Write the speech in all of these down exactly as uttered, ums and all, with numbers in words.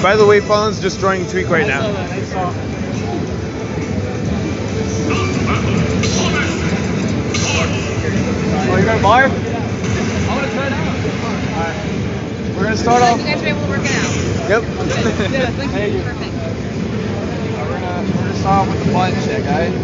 By the way, Fallen's destroying Tweak right now. Oh, you're gonna Marth? I'm gonna try it out. Alright. We're gonna start off. You guys are able to work it out. Yep. Yeah, thank Thank you. you. Perfect. We're gonna, we're gonna start off with the button check, alright?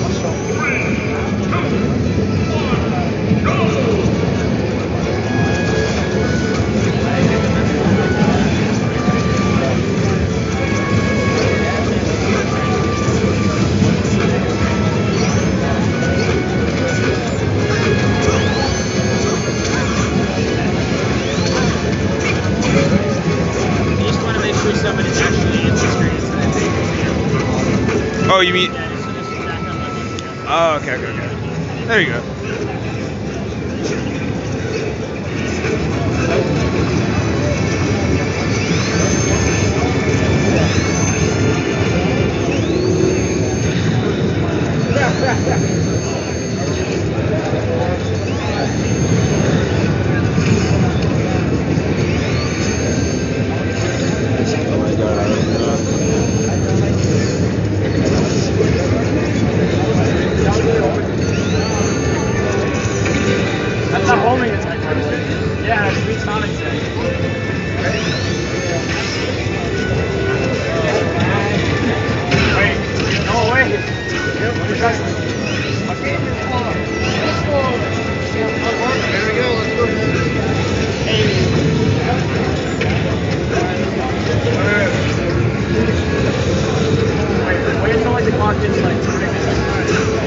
Somebody's actually in the screen, so that they can see it. Oh, you mean? Yeah, just, just back up like this. Oh, okay, okay, okay. There you go. That's not homing attack, right? Yeah, that's sweet sonic attack. Wait, no way. Yep, we're just... Okay, let's go. Let's go. There we go, let's go. Hey. Wait, wait until like the clock gets like two minutes.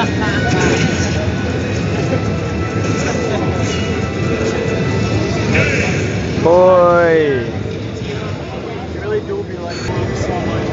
Boy. You really do be like so much.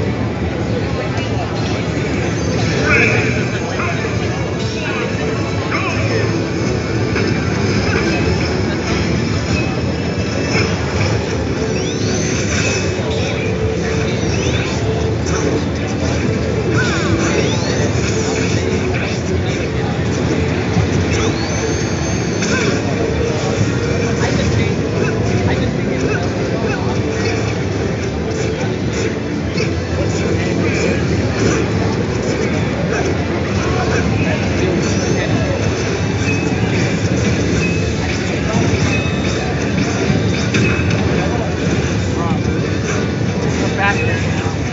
Back there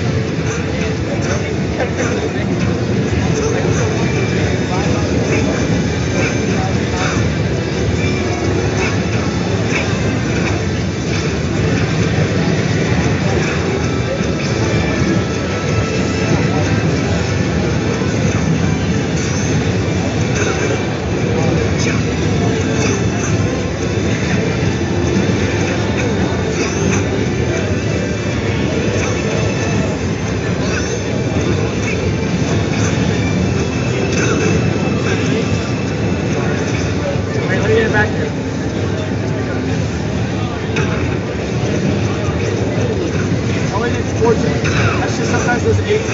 Wait, let me get it back here. Only did fourteen. That's just sometimes those eights.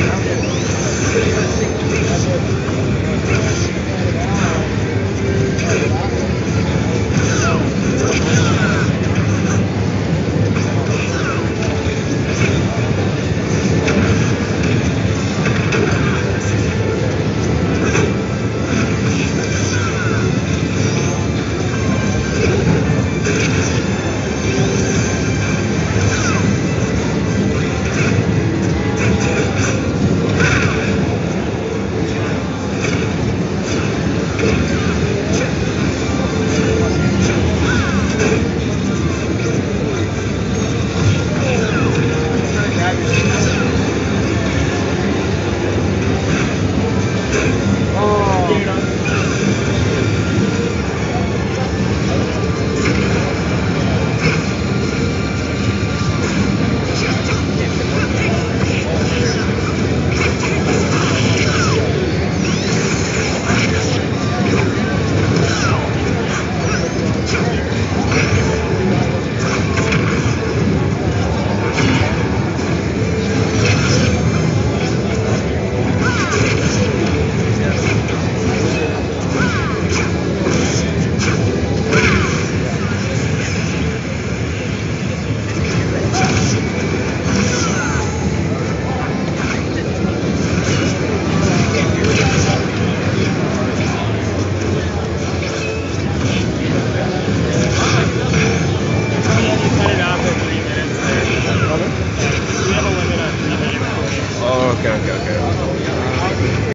Oh, okay, okay, okay.